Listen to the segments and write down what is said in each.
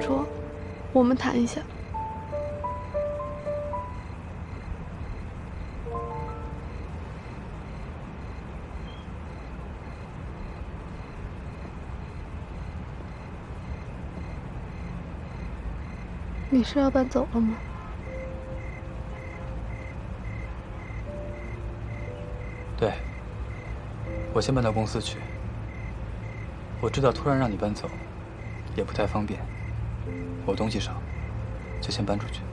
初，我们谈一下。你是要搬走了吗？ 对，我先搬到公司去。我知道突然让你搬走，也不太方便。我东西少，就先搬出去。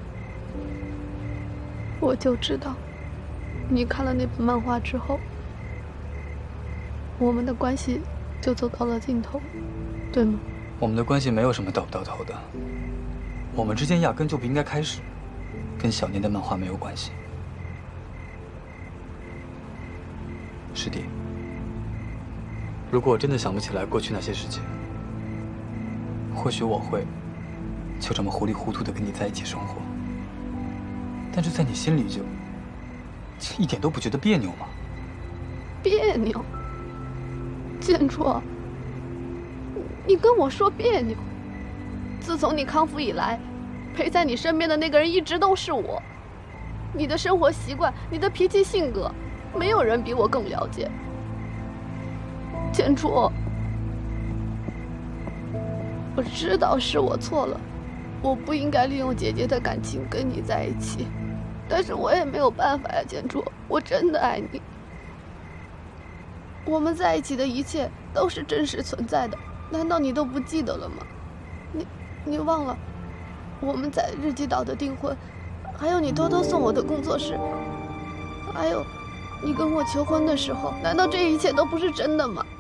我就知道，你看了那本漫画之后，我们的关系就走到了尽头，对吗？ 我们的关系没有什么到不到头的，我们之间压根就不应该开始，跟小念的漫画没有关系。师弟，如果我真的想不起来过去那些事情，或许我会就这么糊里糊涂的跟你在一起生活。但是在你心里就一点都不觉得别扭吗？ 别扭？建初，你跟我说别扭？自从你康复以来，陪在你身边的那个人一直都是我。你的生活习惯，你的脾气性格，没有人比我更了解。建初，我知道是我错了，我不应该利用姐姐的感情跟你在一起，但是我也没有办法呀，建初，我真的爱你。我们在一起的一切都是真实存在的，难道你都不记得了吗？你忘了我们在日记岛的订婚，还有你偷偷送我的工作室，还有你跟我求婚的时候，难道这一切都不是真的吗？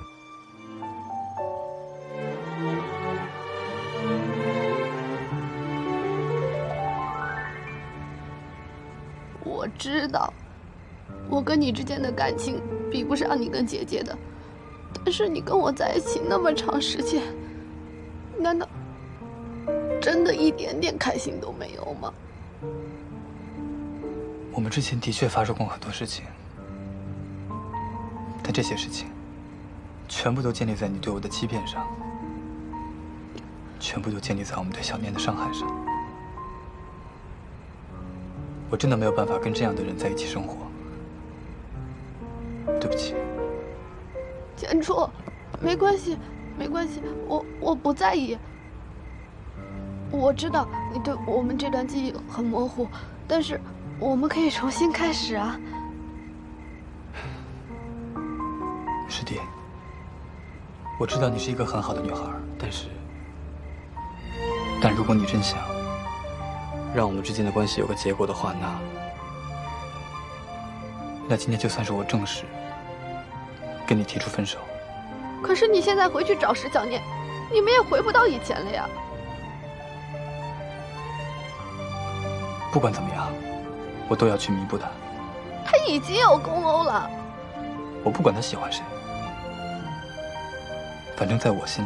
我知道我跟你之间的感情比不上你跟姐姐的，但是你跟我在一起那么长时间，难道真的一点点开心都没有吗？ 我们之前的确发生过很多事情，但这些事情全部都建立在你对我的欺骗上，全部都建立在我们对小念的伤害上。我真的没有办法跟这样的人在一起生活，对不起。 建初，没关系，没关系，我不在意。我知道你对我们这段记忆很模糊，但是我们可以重新开始啊。 师弟，我知道你是一个很好的女孩，但如果你真想让我们之间的关系有个结果的话，那今天就算是我正式跟你提出分手。 可是你现在回去找石小念，你们也回不到以前了呀。 不管怎么样，我都要去弥补他。 他已经有公欧了。 我不管他喜欢谁，反正在我心里，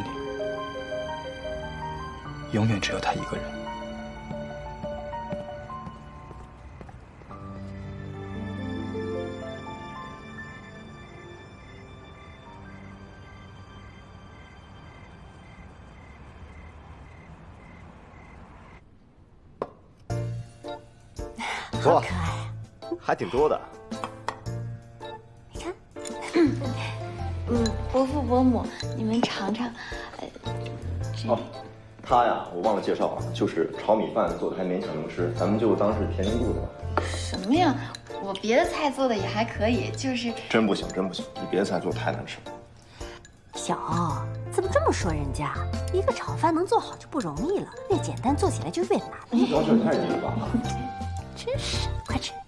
永远只有他一个人。 好可爱，还挺多的。 你看，伯父伯母，你们尝尝。 哦，他呀，我忘了介绍了，就是炒米饭做的还勉强能吃，咱们就当是填填肚子吧。 什么呀？我别的菜做的也还可以，就是真不行，真不行，你别的菜做的太难吃了。 小欧，怎么这么说人家？一个炒饭能做好就不容易了，越简单做起来就越难。 你要求也太低了吧？ 真是，快吃。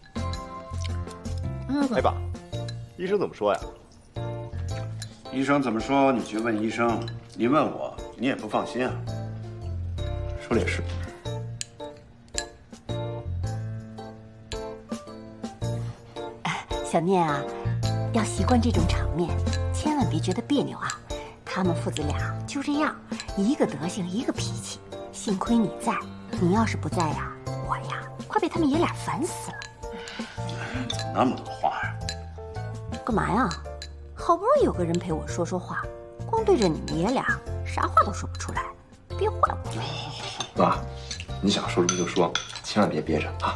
哎爸，医生怎么说呀？ 医生怎么说？你去问医生，你问我，你也不放心啊。 说的也是。 小念啊，要习惯这种场面，千万别觉得别扭啊。他们父子俩就这样，一个德行，一个脾气。幸亏你在，你要是不在呀，我呀，快被他们爷俩烦死了。 怎么那么多话呀？ 干嘛呀？好不容易有个人陪我说说话，光对着你们爷俩，啥话都说不出来，别坏我。 诺啊，你想说什么就说，千万别憋着啊。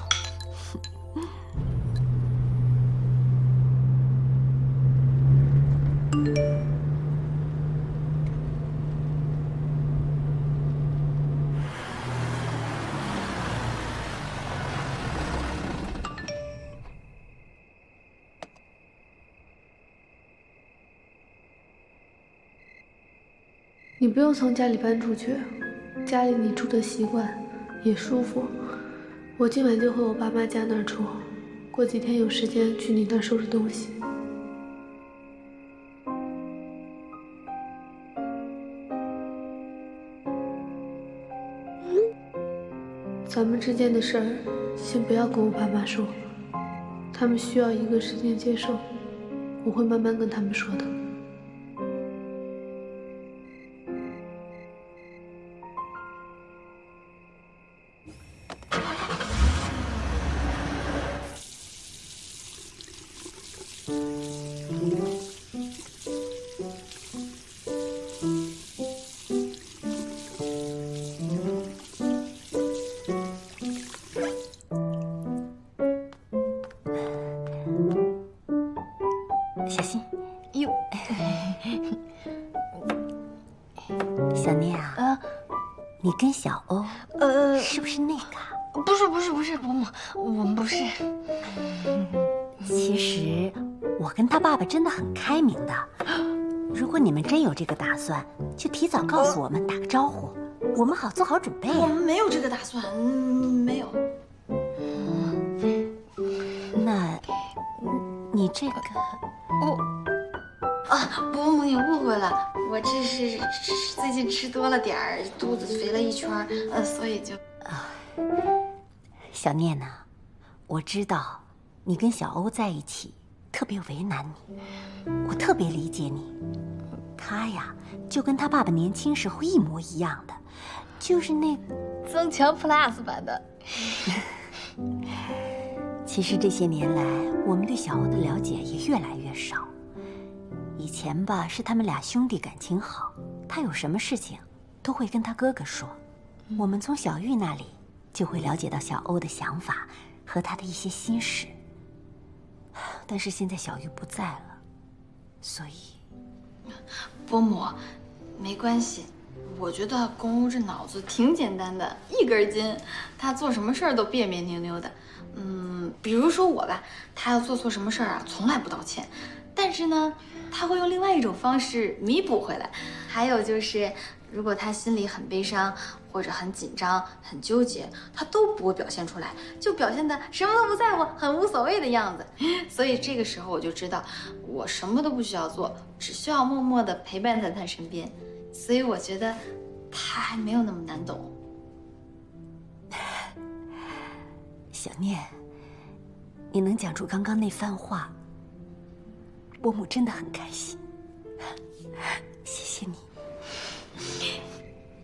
你不用从家里搬出去，家里你住的习惯，也舒服。我今晚就回我爸妈家那儿住，过几天有时间去你那儿收拾东西。咱们之间的事儿，先不要跟我爸妈说，他们需要一个时间接受，我会慢慢跟他们说的。 小心！哟，小念啊，你跟小欧，是不是那个？ 不是，伯母，我们不是。 其实我跟他爸爸真的很开明的。如果你们真有这个打算，就提早告诉我们，打个招呼，我们好做好准备呀。 我们没有这个打算，没有。 那，你这个， 伯母，你误会了，我这是最近吃多了点儿，肚子肥了一圈儿，所以就。 小念呐，我知道你跟小欧在一起特别为难你，我特别理解你。他呀，就跟他爸爸年轻时候一模一样的，就是那增强 Plus 版的。 其实这些年来，我们对小欧的了解也越来越少。以前吧，是他们俩兄弟感情好，他有什么事情都会跟他哥哥说。我们从小玉那里就会了解到小欧的想法和他的一些心事。但是现在小玉不在了，所以， 伯母，没关系。我觉得公公这脑子挺简单的，一根筋，他做什么事儿都别别扭扭的。比如说我吧，他要做错什么事儿啊，从来不道歉，但是呢，他会用另外一种方式弥补回来。还有就是，如果他心里很悲伤或者很紧张、很纠结，他都不会表现出来，就表现得什么都不在乎、很无所谓的样子。所以这个时候我就知道，我什么都不需要做，只需要默默地陪伴在他身边。所以我觉得他还没有那么难懂。 小念，你能讲出刚刚那番话，伯母真的很开心。